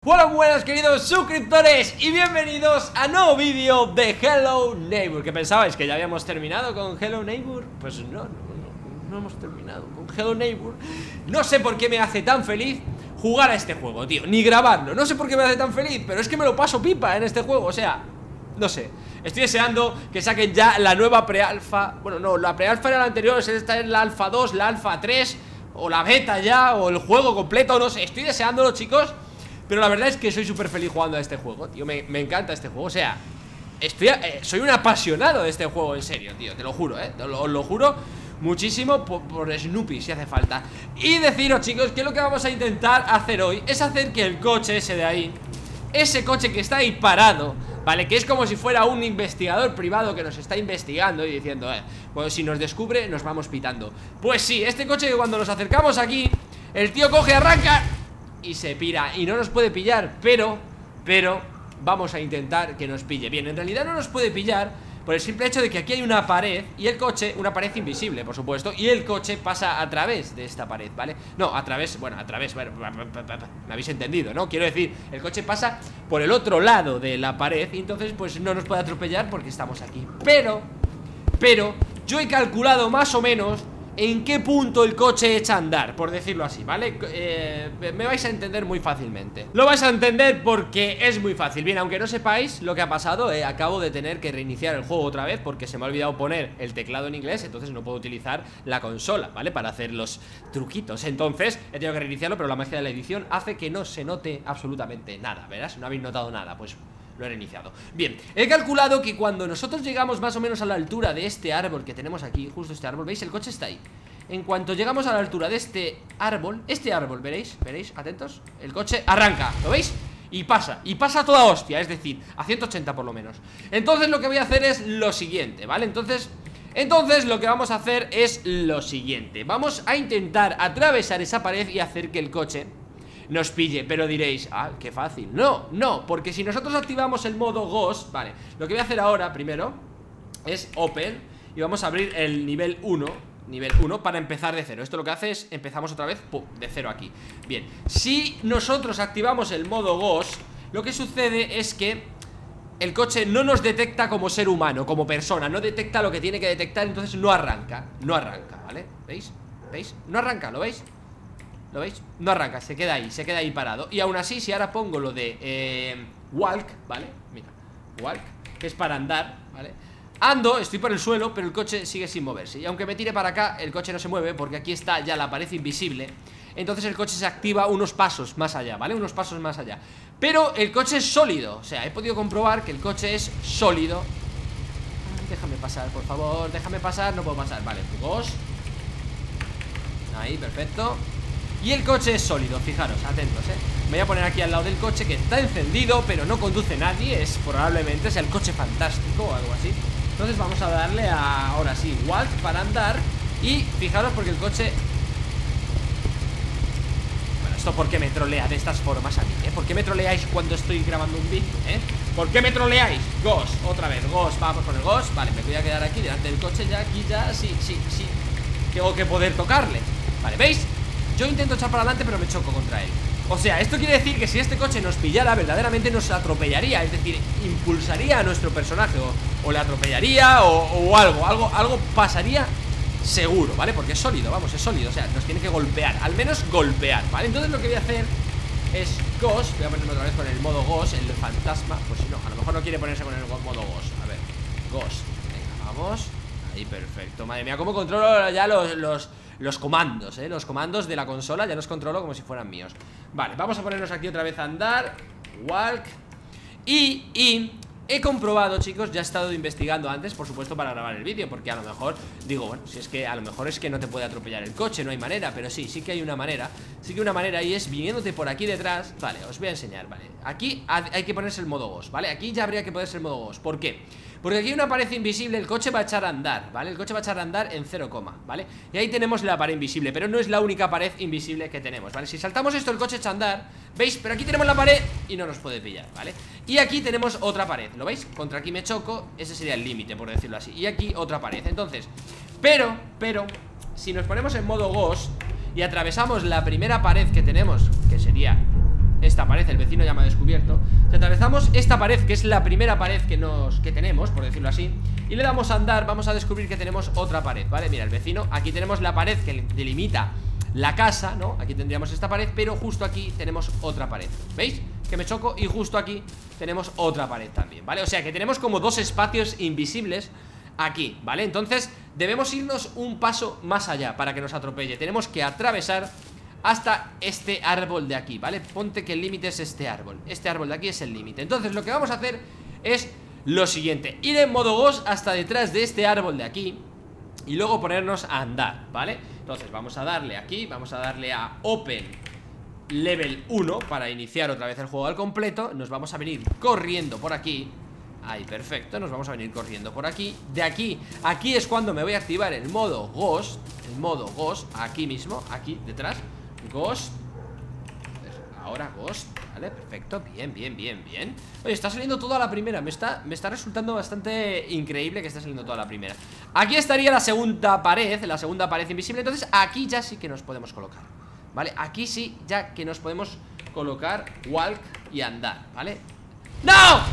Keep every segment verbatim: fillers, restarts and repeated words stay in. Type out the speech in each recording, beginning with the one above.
Hola, buenas queridos suscriptores y bienvenidos a nuevo vídeo de Hello Neighbor. ¿Qué pensabais? ¿Que ya habíamos terminado con Hello Neighbor? Pues no, no, no, no hemos terminado con Hello Neighbor. No sé por qué me hace tan feliz jugar a este juego, tío, ni grabarlo. No sé por qué me hace tan feliz, pero es que me lo paso pipa en este juego, o sea, no sé. Estoy deseando que saquen ya la nueva pre-alfa. Bueno, no, la pre-alfa era la anterior, esta es la alfa dos, la alfa tres, o la beta ya, o el juego completo, no sé. Estoy deseándolo, chicos. Pero la verdad es que soy súper feliz jugando a este juego, tío, me, me encanta este juego, o sea, estoy, eh, soy un apasionado de este juego, en serio, tío, te lo juro, eh, os lo, lo juro muchísimo por, por Snoopy, si hace falta. Y deciros, chicos, que lo que vamos a intentar hacer hoy es hacer que el coche ese de ahí, ese coche que está ahí parado, ¿vale? Que es como si fuera un investigador privado que nos está investigando y diciendo, eh, bueno, si nos descubre, nos vamos pitando. Pues sí, este coche que cuando nos acercamos aquí, el tío coge, arranca y se pira, y no nos puede pillar, pero, pero, vamos a intentar que nos pille. Bien, en realidad no nos puede pillar por el simple hecho de que aquí hay una pared y el coche, una pared invisible, por supuesto, y el coche pasa a través de esta pared, ¿vale? No, a través, bueno, a través, bueno, me habéis entendido, ¿no? Quiero decir, el coche pasa por el otro lado de la pared y entonces pues no nos puede atropellar porque estamos aquí. Pero, pero, yo he calculado más o menos en qué punto el coche echa a andar, por decirlo así, ¿vale? Eh, me vais a entender muy fácilmente. Lo vais a entender porque es muy fácil. Bien, aunque no sepáis lo que ha pasado, eh, acabo de tener que reiniciar el juego otra vez porque se me ha olvidado poner el teclado en inglés, entonces no puedo utilizar la consola, ¿vale? Para hacer los truquitos. Entonces he tenido que reiniciarlo, pero la magia de la edición hace que no se note absolutamente nada, ¿verás? No habéis notado nada, pues lo he reiniciado. Bien, he calculado que cuando nosotros llegamos más o menos a la altura de este árbol que tenemos aquí, justo este árbol, ¿veis? El coche está ahí. En cuanto llegamos a la altura de este árbol, este árbol, ¿veréis? ¿Veréis? Atentos. El coche arranca, ¿lo veis? Y pasa, y pasa a toda hostia, es decir, a ciento ochenta por lo menos. Entonces lo que voy a hacer es lo siguiente, ¿vale? Entonces, entonces lo que vamos a hacer es lo siguiente. Vamos a intentar atravesar esa pared y hacer que el coche nos pille, pero diréis, ah, qué fácil. No, no, porque si nosotros activamos el modo Ghost, vale, lo que voy a hacer ahora, primero, es Open, y vamos a abrir el nivel uno, nivel uno, para empezar de cero. Esto lo que hace es, empezamos otra vez, pum, de cero aquí. Bien, si nosotros activamos el modo Ghost, lo que sucede es que el coche no nos detecta como ser humano, como persona, no detecta lo que tiene que detectar, entonces no arranca, no arranca, ¿vale? ¿Veis? ¿Veis? No arranca, ¿lo veis? ¿Lo veis? No arranca, se queda ahí, se queda ahí parado. Y aún así, si ahora pongo lo de eh, walk, ¿vale? Mira, walk, que es para andar, ¿vale? Ando, estoy por el suelo, pero el coche sigue sin moverse. Y aunque me tire para acá, el coche no se mueve porque aquí está ya la pared invisible. Entonces el coche se activa unos pasos más allá, ¿vale? Unos pasos más allá. Pero el coche es sólido, o sea, he podido comprobar que el coche es sólido. Déjame pasar, por favor, déjame pasar, no puedo pasar, vale, jugos. Ahí, perfecto. Y el coche es sólido, fijaros, atentos, eh. Me voy a poner aquí al lado del coche que está encendido, pero no conduce nadie. Es probablemente sea el coche fantástico o algo así. Entonces vamos a darle a, ahora sí, walk para andar. Y fijaros porque el coche... Bueno, ¿esto por qué me trolea de estas formas a mí, eh? ¿Por qué me troleáis cuando estoy grabando un vídeo, eh? ¿Por qué me troleáis? Ghost, otra vez, Ghost, vamos con el Ghost. Vale, me voy a quedar aquí delante del coche ya, aquí ya, sí, sí, sí. Tengo que poder tocarle. Vale, ¿veis? Yo intento echar para adelante pero me choco contra él. O sea, esto quiere decir que si este coche nos pillara, verdaderamente nos atropellaría. Es decir, impulsaría a nuestro personaje O, o le atropellaría o, o algo, algo Algo pasaría seguro, ¿vale? Porque es sólido, vamos, es sólido. O sea, nos tiene que golpear, al menos golpear, ¿vale? Entonces lo que voy a hacer es Ghost. Voy a ponerme otra vez con el modo Ghost, el fantasma. Pues si no, a lo mejor no quiere ponerse con el modo Ghost. A ver, Ghost, venga, vamos. Ahí, perfecto, madre mía, cómo controlo ya los... los Los comandos, eh, los comandos de la consola ya los controlo como si fueran míos. Vale, vamos a ponernos aquí otra vez a andar. Walk. Y, y he comprobado, chicos, ya he estado investigando antes, por supuesto, para grabar el vídeo. Porque a lo mejor, digo, bueno, si es que a lo mejor es que no te puede atropellar el coche, no hay manera. Pero sí, sí que hay una manera. Sí que hay una manera y es viniéndote por aquí detrás. Vale, os voy a enseñar, vale. Aquí hay que ponerse el modo Ghost, ¿vale? Aquí ya habría que ponerse el modo Ghost. ¿Por qué? Porque aquí hay una pared invisible, el coche va a echar a andar, ¿vale? El coche va a echar a andar en cero, ¿vale? Y ahí tenemos la pared invisible, pero no es la única pared invisible que tenemos, ¿vale? Si saltamos esto, el coche echa a andar, ¿veis? Pero aquí tenemos la pared y no nos puede pillar, ¿vale? Y aquí tenemos otra pared, ¿lo veis? Contra aquí me choco, ese sería el límite, por decirlo así. Y aquí otra pared, entonces, pero, pero, si nos ponemos en modo Ghost y atravesamos la primera pared que tenemos, que sería esta pared, el vecino ya me ha descubierto. Si atravesamos esta pared, que es la primera pared que nos que tenemos, por decirlo así, y le damos a andar, vamos a descubrir que tenemos otra pared, ¿vale? Mira, el vecino, aquí tenemos la pared que delimita la casa, ¿no? Aquí tendríamos esta pared, pero justo aquí tenemos otra pared. ¿Veis? Que me choco y justo aquí tenemos otra pared también, ¿vale? O sea que tenemos como dos espacios invisibles aquí, ¿vale? Entonces debemos irnos un paso más allá para que nos atropelle. Tenemos que atravesar hasta este árbol de aquí, ¿vale? Ponte que el límite es este árbol. Este árbol de aquí es el límite. Entonces lo que vamos a hacer es lo siguiente: ir en modo Ghost hasta detrás de este árbol de aquí y luego ponernos a andar, ¿vale? Entonces vamos a darle aquí, vamos a darle a Open Level uno para iniciar otra vez el juego al completo. Nos vamos a venir corriendo por aquí. Ahí, perfecto, nos vamos a venir corriendo por aquí. De aquí, aquí es cuando me voy a activar el modo Ghost. El modo Ghost, aquí mismo, aquí detrás. Ghost. Ahora Ghost, vale, perfecto, bien, bien, bien, bien. Oye, está saliendo todo a la primera. Me está, me está resultando bastante increíble que esté saliendo todo a la primera. Aquí estaría la segunda pared, la segunda pared invisible. Entonces aquí ya sí que nos podemos colocar, ¿vale? Aquí sí ya que nos podemos colocar walk y andar, ¿vale? ¡No!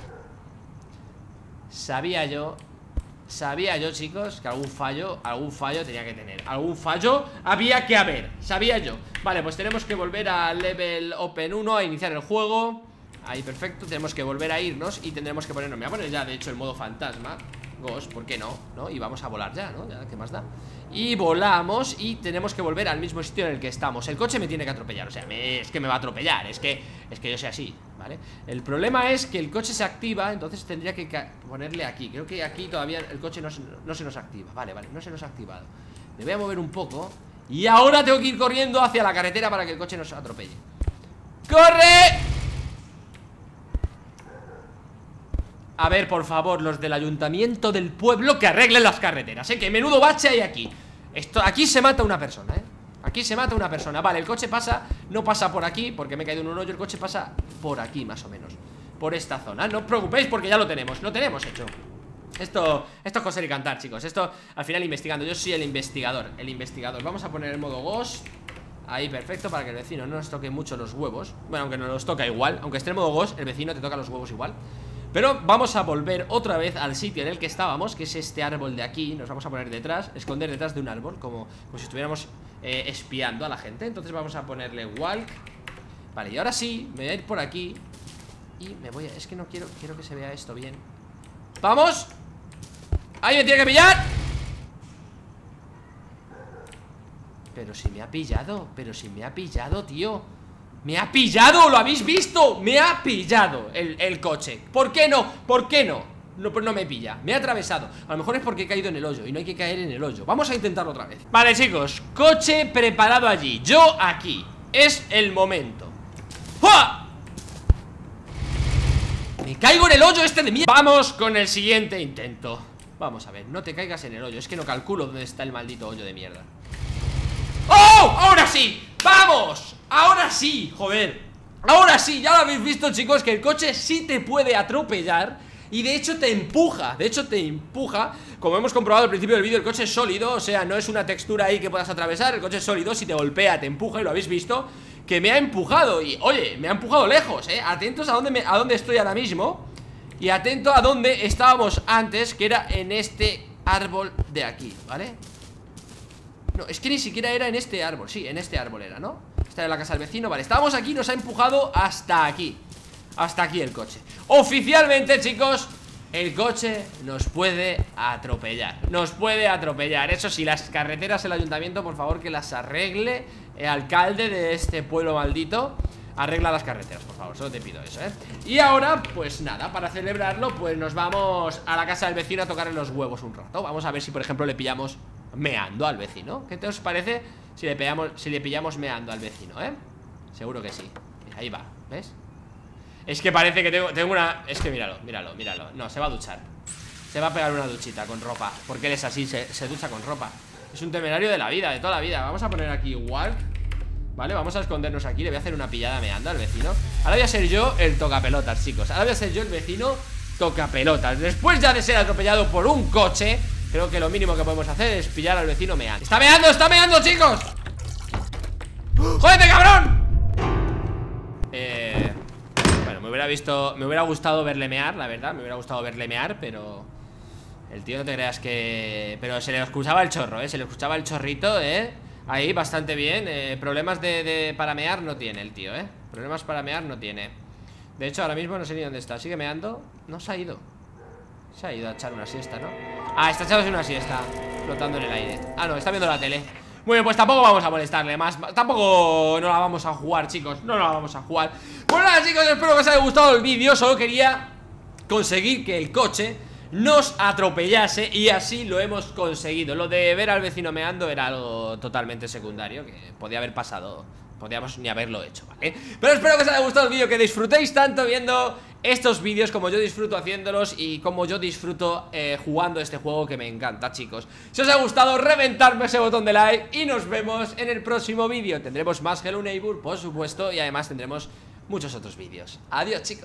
Sabía yo, sabía yo, chicos, que algún fallo, algún fallo tenía que tener. Algún fallo había que haber, sabía yo. Vale, pues tenemos que volver a Level Open uno, a iniciar el juego. Ahí, perfecto, tenemos que volver a irnos y tendremos que ponernos, me voy a poner ya, de hecho, el modo fantasma Ghost, ¿por qué no? ¿No? Y vamos a volar ya, ¿no? Ya, ¿qué más da? Y volamos y tenemos que volver al mismo sitio en el que estamos. El coche me tiene que atropellar, o sea, me, es que me va a atropellar, es que, es que yo soy así, ¿vale? El problema es que el coche se activa, entonces tendría que ponerle aquí. Creo que aquí todavía el coche no se, no se nos activa. Vale, vale, no se nos ha activado. Me voy a mover un poco y ahora tengo que ir corriendo hacia la carretera para que el coche nos atropelle. ¡Corre! A ver, por favor, los del ayuntamiento del pueblo, que arreglen las carreteras, ¿eh? Que menudo bache hay aquí. Esto, aquí se mata una persona, ¿eh? Aquí se mata una persona. Vale, el coche pasa, no pasa por aquí porque me he caído en un hoyo. El coche pasa por aquí, más o menos, por esta zona. No os preocupéis porque ya lo tenemos, lo tenemos hecho. Esto, esto es coser y cantar, chicos. Esto, al final, investigando. Yo soy el investigador, el investigador. Vamos a poner el modo Ghost. Ahí, perfecto, para que el vecino no nos toque mucho los huevos. Bueno, aunque no los toca igual. Aunque esté en modo Ghost, el vecino te toca los huevos igual. Pero vamos a volver otra vez al sitio en el que estábamos, que es este árbol de aquí. Nos vamos a poner detrás, esconder detrás de un árbol, Como, como si estuviéramos eh, espiando a la gente. Entonces vamos a ponerle walk. Vale, y ahora sí, me voy a ir por aquí y me voy a... Es que no quiero, quiero que se vea esto bien. ¡Vamos! ¡Ahí me tiene que pillar! Pero si me ha pillado, pero si me ha pillado, tío. ¡Me ha pillado! ¿Lo habéis visto? Me ha pillado el, el coche. ¿Por qué no? ¿Por qué no? No, pues no me pilla, me ha atravesado. A lo mejor es porque he caído en el hoyo y no hay que caer en el hoyo. Vamos a intentarlo otra vez. Vale, chicos, coche preparado allí, yo aquí. Es el momento. ¡Fua! Me caigo en el hoyo este de mierda. Vamos con el siguiente intento. Vamos a ver, no te caigas en el hoyo. Es que no calculo dónde está el maldito hoyo de mierda. ¡Oh! ¡Ahora sí! ¡Vamos! ¡Ahora sí! ¡Joder! Ahora sí, ya lo habéis visto, chicos, que el coche sí te puede atropellar. Y de hecho te empuja, de hecho te empuja. Como hemos comprobado al principio del vídeo, el coche es sólido. O sea, no es una textura ahí que puedas atravesar. El coche es sólido, si te golpea, te empuja. Y lo habéis visto, que me ha empujado. Y oye, me ha empujado lejos, eh Atentos a dónde, me, a dónde estoy ahora mismo. Y atento a dónde estábamos antes, que era en este árbol de aquí, ¿vale? No, es que ni siquiera era en este árbol. Sí, en este árbol era, ¿no? Esta era la casa del vecino, vale, estábamos aquí, nos ha empujado hasta aquí. Hasta aquí el coche. Oficialmente, chicos, el coche nos puede atropellar. Nos puede atropellar. Eso sí, las carreteras, el ayuntamiento, por favor, que las arregle. El alcalde de este pueblo maldito, arregla las carreteras, por favor, solo te pido eso, ¿eh? Y ahora, pues nada, para celebrarlo, pues nos vamos a la casa del vecino a tocarle los huevos un rato. Vamos a ver si, por ejemplo, le pillamos meando al vecino. ¿Qué te os parece si le pillamos, si le pillamos meando al vecino, eh? Seguro que sí. Mira, ahí va, ¿ves? Es que parece que tengo, tengo una... Es que míralo, míralo, míralo. No, se va a duchar. Se va a pegar una duchita con ropa, porque él es así, se, se ducha con ropa. Es un temerario de la vida, de toda la vida. Vamos a poner aquí walk. Vale, vamos a escondernos aquí. Le voy a hacer una pillada meando al vecino. Ahora voy a ser yo el tocapelotas, chicos. Ahora voy a ser yo el vecino tocapelotas. Después ya de ser atropellado por un coche, creo que lo mínimo que podemos hacer es pillar al vecino meando. ¡Está meando, está meando, chicos! ¡Jódete, cabrón! Eh... hubiera visto, me hubiera gustado verle mear, la verdad. Me hubiera gustado verle mear, pero el tío no te creas que... Pero se le escuchaba el chorro, eh, se le escuchaba el chorrito, eh. Ahí bastante bien, eh, problemas de, de para mear no tiene el tío, eh. Problemas para mear no tiene. De hecho ahora mismo no sé ni dónde está. Sigue meando, no se ha ido. Se ha ido a echar una siesta, ¿no? Ah, está echándose una siesta, flotando en el aire. Ah, no, está viendo la tele. Muy bien, pues tampoco vamos a molestarle más. Tampoco no la vamos a jugar, chicos. No la vamos a jugar. Pues nada, chicos, espero que os haya gustado el vídeo. Solo quería conseguir que el coche nos atropellase y así lo hemos conseguido. Lo de ver al vecino meando era algo totalmente secundario, que podía haber pasado, podíamos ni haberlo hecho, ¿vale? Pero espero que os haya gustado el vídeo, que disfrutéis tanto viendo estos vídeos como yo disfruto haciéndolos y como yo disfruto eh, jugando este juego que me encanta, chicos. Si os ha gustado, reventadme ese botón de like y nos vemos en el próximo vídeo. Tendremos más Hello Neighbor, por supuesto, y además tendremos muchos otros vídeos. Adiós, chicos.